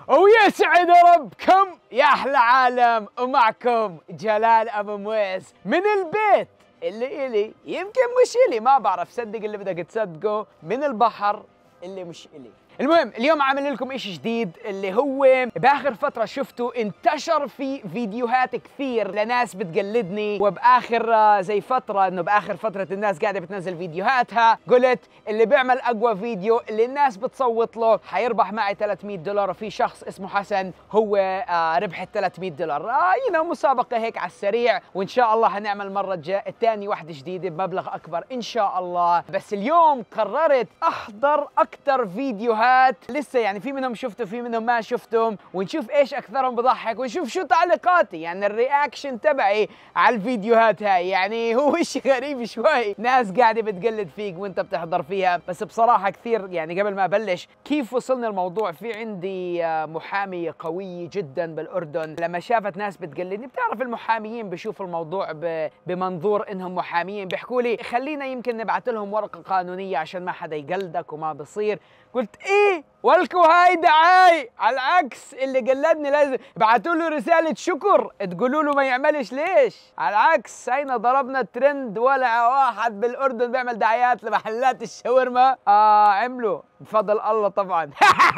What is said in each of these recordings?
ويسعد ربكم يا احلى عالم، ومعكم جلال ابو مويس من البيت اللي الي يمكن مش الي، ما بعرف، صدق اللي بدك تصدقه، من البحر اللي مش الي. المهم اليوم عامل لكم اشي جديد اللي هو باخر فترة شفته انتشر في فيديوهات كثير لناس بتقلدني، وباخر زي فترة انه باخر فترة الناس قاعدة بتنزل فيديوهاتها، قلت اللي بيعمل اقوى فيديو اللي الناس بتصوت له حيربح معي $300. وفي شخص اسمه حسن هو ربح $300. مسابقة هيك على السريع، وان شاء الله حنعمل المرة الثانية واحدة جديدة بمبلغ اكبر ان شاء الله. بس اليوم قررت احضر اكثر فيديوهات لسه، يعني في منهم شفته في منهم ما شفتهم، ونشوف ايش اكثرهم بضحك، ونشوف شو تعليقاتي، يعني الرياكشن تبعي على الفيديوهات هاي. يعني هو شيء غريب شوي، ناس قاعده بتقلد فيك وانت بتحضر فيها. بس بصراحه كثير، يعني قبل ما ابلش كيف وصلنا الموضوع، في عندي محامية قوية جدا بالاردن، لما شافت ناس بتقلدني، بتعرف المحاميين بشوفوا الموضوع بمنظور انهم محاميين، بيحكوا لي خلينا يمكن نبعث لهم ورقه قانونيه عشان ما حدا يقلدك وما بصير. قلت ايه ولكو هاي دعاي، على العكس اللي قلدني لازم ابعتوا له رسالة شكر، تقولوا له ما يعملش ليش. على العكس هينا ضربنا ترند، ولا واحد بالاردن بيعمل دعايات لمحلات الشاورما عملوا بفضل الله طبعا.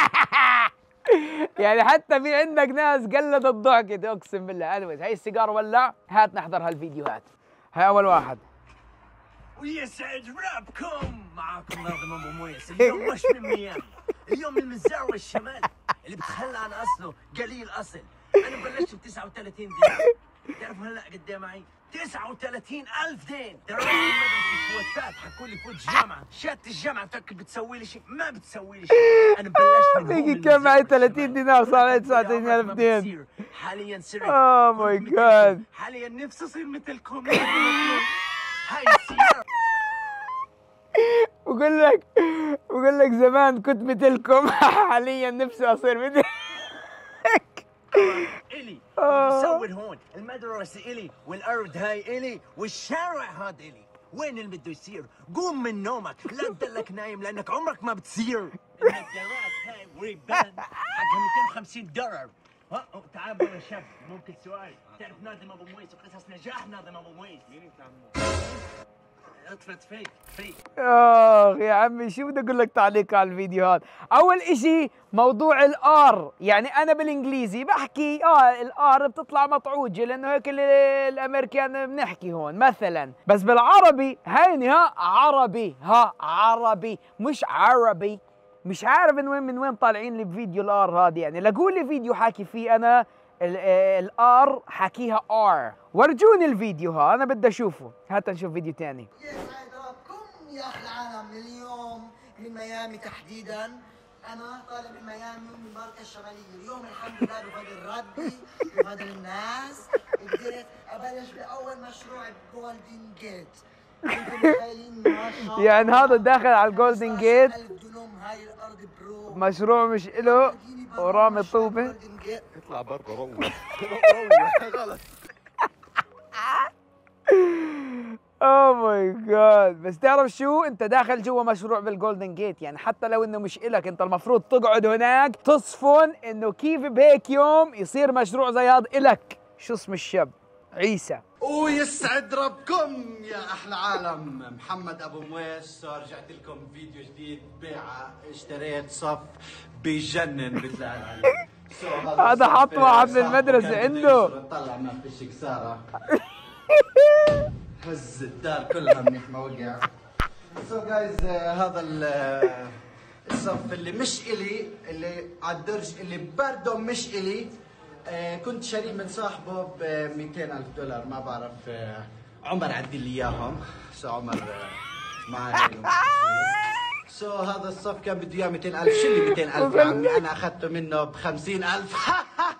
يعني حتى في عندك ناس قلدت ضحكة، اقسم بالله. هاي السيجار ولع، هات نحضر هالفيديوهات. هاي اول واحد. ويسعد ربكم، معاكم ناظم ابو مويس. اليوم مش من ميامي، اليوم من المزار والشمال اللي بتخلى عن اصله قليل اصل. انا بلشت ب 39 دينار، تعرفوا هلا قد ايه معي؟ 39,000 دين. ترى رحت المدرسه فوتات، حكوا لي فوت جامعه، شهاده الجامعه بتفكر بتسوي لي شيء؟ ما بتسوي لي شيء. انا بلشت من هون. كم معي 30 دينار صار معي 39,000 دين. حاليا سرت. اوه ماي جاد. حاليا نفسي اصير مثلكم. هاي السيارة. بقول لك زمان كنت مثلكم، حاليا نفسي اصير مثلك. الي بصور هون، المدرسة الي، والارض هاي الي، والشارع هذا الي. وين اللي بده يصير؟ قوم من نومك، لا تضلك نايم لانك عمرك ما بتصير. النظارات هاي وريبان حقها $250. تعال يا شاب، ممكن سؤال؟ تعرف ناظم ابو مويس وقصص نجاح ناظم ابو مويس؟ مين انت عمو؟ اطفت فيك. يا عمي شو بدي اقول لك تعليق على الفيديو هذا. اول اشي موضوع الار، يعني انا بالانجليزي بحكي الار بتطلع مطعوجه، لانه هيك الامريكان بنحكي هون مثلا. بس بالعربي هيني عربي مش عربي. مش عارف من وين طالعين لي بفيديو الار هذا، يعني لقوا لي فيديو حاكي فيه انا الار حكيها ار. ورجوني الفيديو ها، انا بدي اشوفه. هات نشوف فيديو ثاني. يسعد ربكم يا احلى العالم. اليوم من ميامي تحديدا، انا طالع من ميامي ومن المملكه الشماليه. اليوم الحمد لله بفضل ربي بفضل الناس قدرت ابلش باول مشروع جولدن جيت. انتم متخيلين ما شاء الله، يعني هذا داخل على الجولدن جيت، 1000 دنوم هاي الارض برو، مشروع مش إله ورامي طوبة. اطلع برا روح. غلط. اوه ماي جاد. بس تعرف شو، انت داخل جوا مشروع بالجولدن جيت، يعني حتى لو انه مش إلك، انت المفروض تقعد هناك تصفن انه كيف بهيك يوم يصير مشروع زي هذا إلك. شو اسم الشاب؟ عيسى. ويسعد ربكم يا احلى عالم، محمد ابو مويس. رجعت لكم فيديو جديد، بيعه اشتريت صف بجنن بتلاقي عليه. هذا حط واحد من المدرسة عنده. طلع ما فيش كسارة. هز الدار كلها منيح ما وقع. جايز هذا الصف اللي مش الي، اللي على الدرج اللي برضه مش الي. كنت شاريه من صاحبه ب $200,000، ما بعرف. عمر عدي لي اياهم. عمر معي. هذا الصف كان بده اياه 200,000. شو اللي 200,000 يا عمي؟ انا اخذته منه ب 50,000.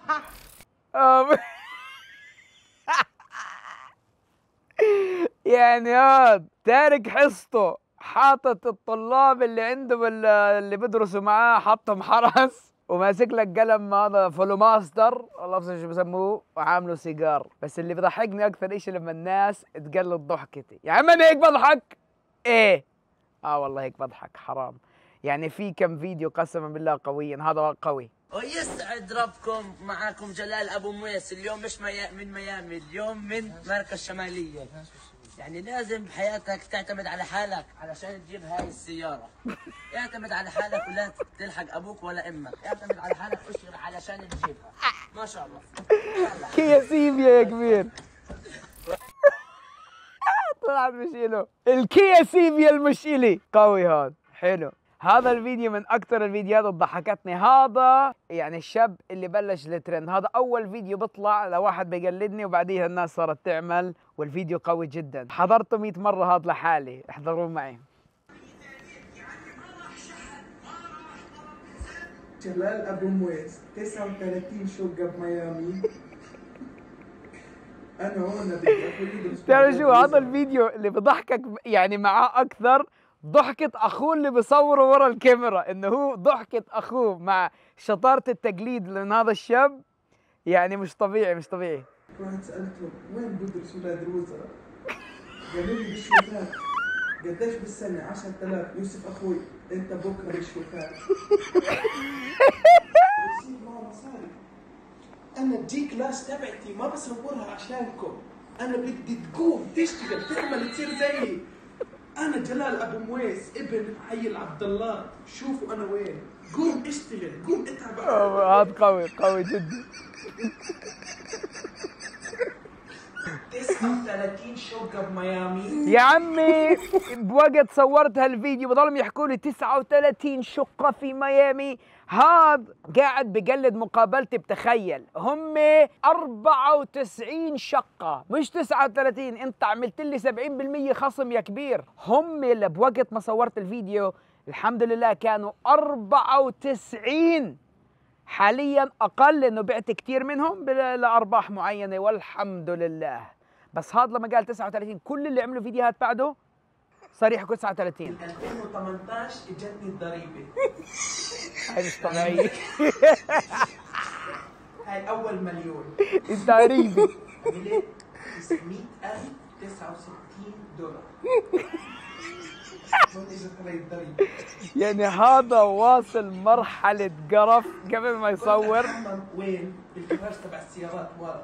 يعني هاد تارك حصته، حاطط الطلاب اللي عنده اللي بدرسوا معاه، حطهم حرس، وماسك لك قلم هذا فلوماستر، والله بصير شو بسموه، وعامله سيجار. بس اللي بضحكني اكثر شيء لما الناس تقلد ضحكتي. يا عم انا هيك بضحك؟ ايه والله هيك بضحك، حرام. يعني في كم فيديو قسما بالله قويين، هذا قوي ويسعد ربكم. معاكم جلال ابو مويس. اليوم مش من ميامي، اليوم من مركز شمالية. يعني لازم بحياتك تعتمد على حالك علشان تجيب هاي السيارة. اعتمد على حالك ولا تلحق ابوك ولا امك، اعتمد على حالك واشتغل علشان تجيبها. ما شاء الله. كيا سيفيا يا كبير. طلعت مش إله. الكيا سيفيا المش إلي. قوي هذا، حلو. هذا الفيديو من اكثر الفيديوهات اللي ضحكتني. هذا يعني الشاب اللي بلش الترند. هذا اول فيديو بيطلع لواحد بيقلدني وبعديها الناس صارت تعمل، والفيديو قوي جدا. حضرته 100 مرة هذا لحالي، احضروه معي. جلال ابو مويس 39 شقة بميامي. انا هون بدي اخوي يدرس. تعرف شو هذا الفيديو اللي بضحكك يعني معاه اكثر؟ ضحكة اخوه اللي بصوره ورا الكاميرا، انه هو ضحكة اخوه مع شطارة التقليد من هذا الشاب. يعني مش طبيعي، مش طبيعي. رحت سالتهم وين بدرس ولاد الوزراء؟ قالوا لي بالشوفات. قديش بالسنة؟ 10,000. يوسف اخوي انت بكره بالشوفات. بصير معه مصاري. انا الجي كلاس تبعتي ما بصورها عشانكم، انا بدي تقوم تشتغل تعمل تصير زيي. انا جلال ابو مويس ابن حي العبد الله. شوفوا انا وين. قوم اشتغل، قوم اتعب. هذا قوي، قوي جدا. 39 شقة بميامي. يا عمي بوقت صورت هالفيديو بضلهم يحكوا لي 39 شقة في ميامي. هذا قاعد بقلد مقابلتي. بتخيل هم 94 شقة مش 39. انت عملت لي 70% خصم يا كبير. هم اللي بوقت ما صورت الفيديو الحمد لله كانوا 94. حاليا اقل لانه بعت كثير منهم لارباح معينه والحمد لله. بس هذا لما قال 39 كل اللي عملوا فيديوهات بعده صار يحكوا 39. 2018 اجتني الضريبة. هاي مش طبيعية. هاي اول مليون. انت قريبي. عملت 900,000 69 دولار. هون اجت علي الضريبة. يعني هذا واصل مرحلة قرف قبل ما يصور. وين؟ بالجراج تبع السيارات ورا.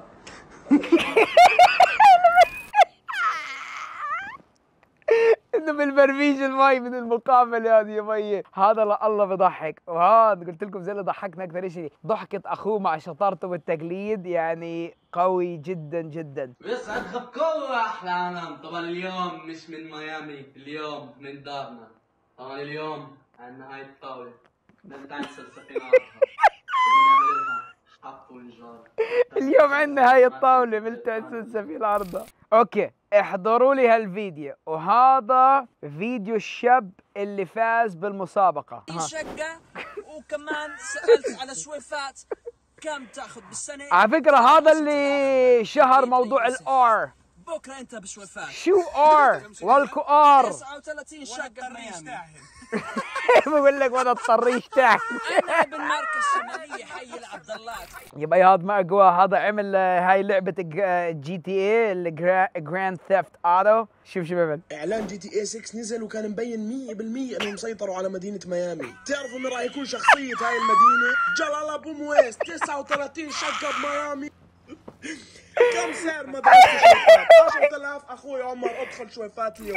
انه بالبرميج المي من المقابله هذه يا مي. هذا لله بضحك. وهذا قلت لكم زي اللي ضحكنا اكثر شيء ضحكه اخوه مع شطارته بالتقليد. يعني قوي جدا جدا. يسعد ربكم احلى عالم. طبعا اليوم مش من ميامي، اليوم من دارنا. طبعا اليوم عندنا هاي الطاوله بنتعن سلسفين عرضها بدنا نعملها حق ونجار. اليوم عندنا هاي الطاوله ملتعن في العرضه. اوكي احضروا لي هالفيديو. وهذا فيديو الشاب اللي فاز بالمسابقه. شقة وكمان سألت على سويفات كم تاخذ بالسنة. على فكره هذا اللي شهر موضوع الار. بكره انت بسويفات. شو ار؟ والكو ار. 39 شقة بميامي. بقول لك وانا الطريش تاعي. انا بالمركز الشمالية حي العبد الله. يبقى هذا ما اقوى. هذا عمل هاي لعبة جي تي اي الجراند ثيفت اوتو. شوف شو بيعمل. اعلان جي تي اي 6 نزل وكان مبين 100% انهم سيطروا على مدينة ميامي. تعرفوا من راح يكون شخصية هاي المدينة؟ جلال ابو مويس. 39 شقة بميامي. كم سعر مدرسة شويفات؟ 10,000. اخوي عمر ادخل شويفات اليوم.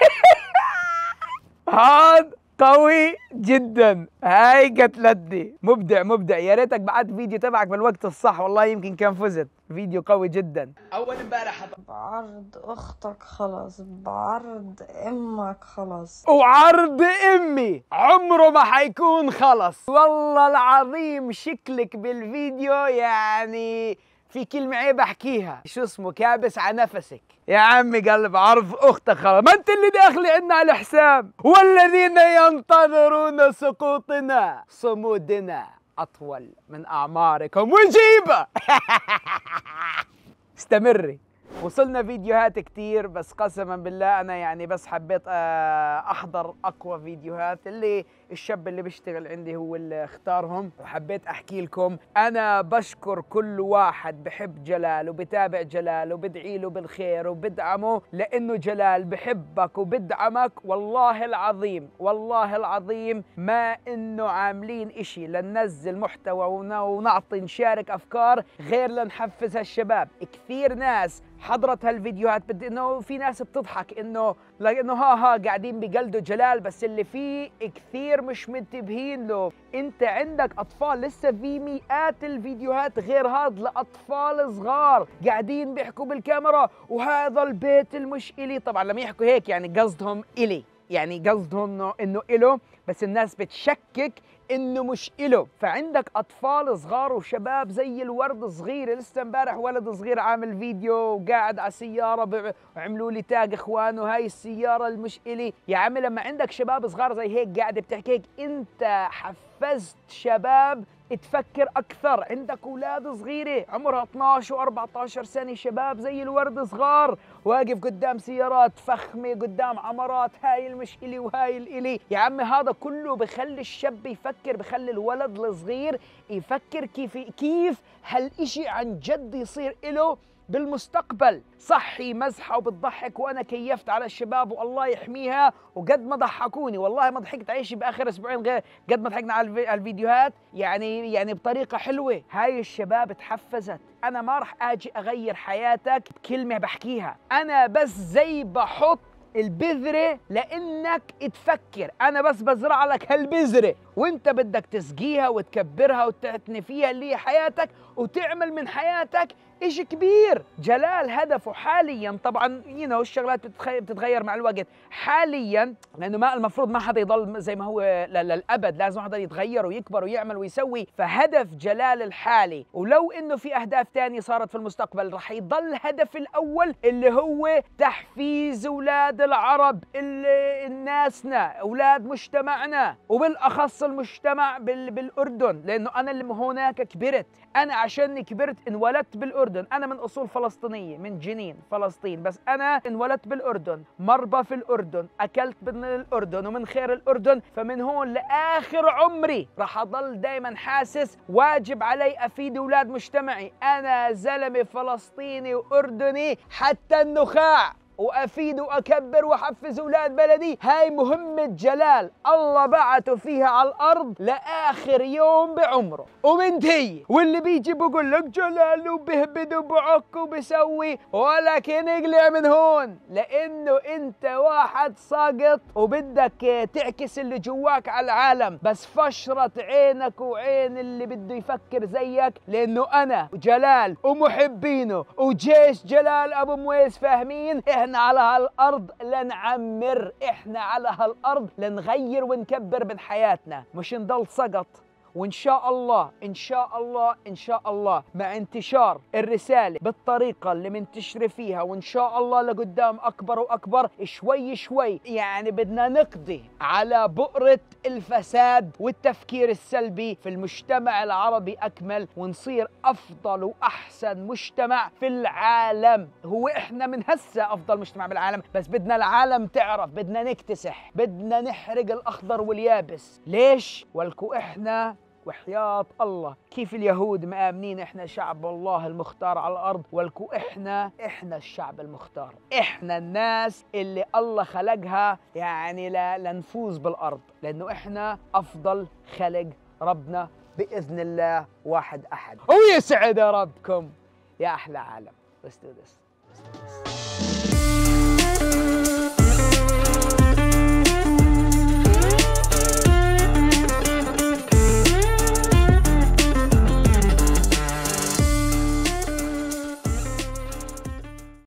هذا قوي جدا. هاي قتلتني. مبدع مبدع. يا ريتك بعد فيديو تبعك بالوقت الصح والله يمكن كان فزت. فيديو قوي جدا. اول امبارح بعرض اختك خلص، بعرض امك خلص، وعرض امي عمره ما حيكون خلص. والله العظيم شكلك بالفيديو يعني في كلمة عيب احكيها. شو اسمه كابس على نفسك يا عمي. قلب عرض اختك خلاص. ما انت اللي داخلي عنا على الحساب. والذين ينتظرون سقوطنا صمودنا اطول من اعماركم. وجيبه. استمري. وصلنا فيديوهات كتير، بس قسما بالله انا يعني بس حبيت احضر اقوى فيديوهات اللي الشاب اللي بيشتغل عندي هو اللي اختارهم، وحبيت احكي لكم. انا بشكر كل واحد بحب جلال وبتابع جلال وبدعي له بالخير وبدعمه، لانه جلال بحبك وبدعمك. والله العظيم والله العظيم ما انه عاملين اشي لننزل محتوى ونعطي نشارك افكار غير لنحفز هالشباب. كثير ناس حضرت هالفيديوهات انه في ناس بتضحك انه لانه ها قاعدين بقلدوا جلال، بس اللي فيه كثير مش منتبهين له. انت عندك اطفال، لسه في مئات الفيديوهات غير هاد لاطفال صغار قاعدين بيحكوا بالكاميرا وهذا البيت المش إلي. طبعا لما يحكوا هيك يعني قصدهم إلي، يعني قصدهم انه إله، بس الناس بتشكك انه مش إله. فعندك اطفال صغار وشباب زي الورد صغير. لسه امبارح ولد صغير عامل فيديو وقاعد على سياره وعملوا لي تاج اخوانه هاي السياره المش إلي. يا عمي لما عندك شباب صغار زي هيك قاعده بتحكي هيك، انت حفزت شباب تفكر اكثر. عندك اولاد صغيره عمرها 12 و14 سنه، شباب زي الورد صغار واقف قدام سيارات فخمه، قدام عمارات، هاي المش إلي وهاي الإلي. يا عمي هذا كله بخلي الشاب يفكر، بخلي الولد الصغير يفكر كيف هالإشي عن جد يصير إله بالمستقبل. صحي مزحة وبتضحك، وأنا كيفت على الشباب والله يحميها، وقد ما ضحكوني والله ما ضحكت عيشي بآخر أسبوعين غير قد ما ضحكنا على الفيديوهات، يعني بطريقة حلوة. هاي الشباب تحفزت. أنا ما رح أجي أغير حياتك بكلمة بحكيها، أنا بس زي بحط البذرة لأنك تفكر. أنا بس بزرع لك هالبذرة وأنت بدك تسقيها وتكبرها وتعتني فيها اللي هي حياتك، وتعمل من حياتك إشي كبير. جلال هدفه حاليا طبعا الشغلات بتتغير مع الوقت حاليا، لأنه ما المفروض ما حدا يضل زي ما هو للأبد، لازم حدا يتغير ويكبر ويعمل ويسوي. فهدف جلال الحالي، ولو إنه في أهداف تانية صارت في المستقبل، رح يضل هدف الأول اللي هو تحفيز أولاد العرب، الناسنا، أولاد مجتمعنا، وبالأخص المجتمع بالأردن، لأنه أنا اللي هناك كبرت. أنا عشان كبرت انولدت بالأردن، أنا من أصول فلسطينية من جنين فلسطين، بس أنا انولدت بالأردن، مربى في الأردن، أكلت من الأردن ومن خير الأردن. فمن هون لآخر عمري راح أضل دايما حاسس واجب علي أفيد أولاد مجتمعي. أنا زلمة فلسطيني وأردني حتى النخاع، وأفيد وأكبر وأحفز أولاد بلدي. هاي مهمة جلال، الله بعته فيها على الأرض لآخر يوم بعمره ومنتهي. واللي بيجي بقول لك جلال وبهبد وبعك وبسوي، ولكن اقلع من هون، لأنه أنت واحد ساقط وبدك تعكس اللي جواك على العالم. بس فشرت عينك وعين اللي بده يفكر زيك، لأنه أنا جلال ومحبينه وجيش جلال أبو مويس فاهمين احنا على هالارض لنعمر، احنا على هالارض لنغير ونكبر من حياتنا، مش نضل سقط. وإن شاء الله إن شاء الله إن شاء الله مع انتشار الرسالة بالطريقة اللي منتشرة فيها، وإن شاء الله لقدام أكبر وأكبر، شوي شوي يعني بدنا نقضي على بؤرة الفساد والتفكير السلبي في المجتمع العربي أكمل، ونصير أفضل وأحسن مجتمع في العالم. هو إحنا من هسه أفضل مجتمع بالعالم، بس بدنا العالم تعرف، بدنا نكتسح، بدنا نحرق الأخضر واليابس. ليش؟ ولكو إحنا وحياة الله كيف اليهود مآمنين احنا شعب الله المختار على الارض، ولكو احنا الشعب المختار، احنا الناس اللي الله خلقها يعني لنفوز بالارض، لانه احنا افضل خلق ربنا باذن الله واحد احد. ويسعد ربكم يا احلى عالم. Let's do this.